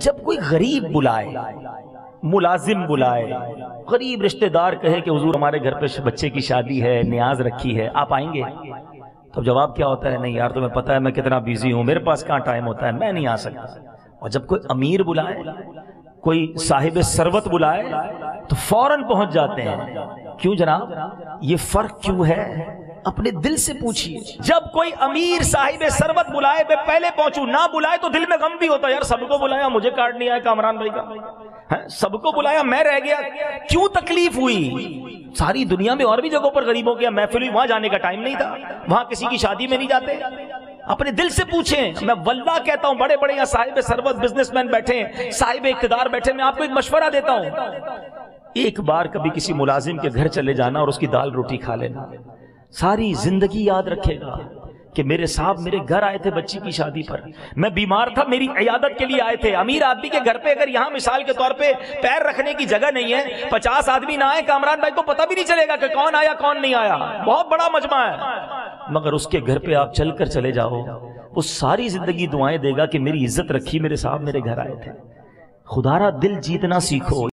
جب کوئی غریب بلائے، ملازم بلائے، غریب رشتہ دار کہے کہ حضور ہمارے گھر پہ بچے کی شادی ہے، نیاز رکھی ہے، آپ آئیں گے؟ تو جواب کیا ہوتا ہے؟ نہیں یار تمہیں پتہ ہے میں کتنا بیزی ہوں، میرے پاس کہاں ٹائم ہوتا ہے، میں نہیں آ سکتا۔ اور جب کوئی امیر بلائے، کوئی صاحب ثروت بلائے تو فوراً پہنچ جاتے ہیں۔ کیوں جناب؟ یہ فرق کیوں ہے؟ اپنے دل سے پوچھئے۔ جب کوئی امیر صاحب ثروت بلائے میں پہلے پہنچوں، نہ بلائے تو دل میں غم بھی ہوتا ہے، یار سب کو بلایا مجھے کارڈ نہیں آیا کامران بھائی کا، سب کو بلایا میں رہ گیا، کیوں تکلیف ہوئی؟ ساری دنیا میں اور بھی جگہوں پر غریبوں کی محفل ہوئی، وہاں جانے کا ٹائم نہیں تھا، وہاں کسی کی شادی میں نہیں جاتے۔ اپنے دل سے پوچھیں۔ میں واللہ کہتا ہوں بڑے بڑے یہاں صاحب ثروت بزنس مین بیٹھے ہیں، صاحب اقتدار بیٹھے، میں آپ کو ایک مشورہ دیتا ہوں، ایک بار کبھی کسی ملازم کے گھر چلے جانا اور اس کی دال روٹی کھا لینا، ساری زندگی یاد رکھے گا کہ میرے صاحب میرے گھر آئے تھے بچی کی شادی پر، میں بیمار تھا میری عیادت کے لیے آئے تھے۔ امیر آدمی کے گھر پہ اگر یہاں مثال کے طور پہ پیر رکھنے کی جگہ نہیں ہے، 50 آدمی نہ آئے، کامران بھائی کو پتہ بھی نہیں چلے گا کہ کون آیا کون نہیں آیا، بہت بڑا مجمع ہے، مگر اس کے گھر پہ آپ چل کر چلے جاؤ، وہ ساری زندگی دعائیں دے گا کہ میری عزت رکھی، میرے صاحب میرے گھر آئے تھے۔ خدا را دل جیتنا سیکھو۔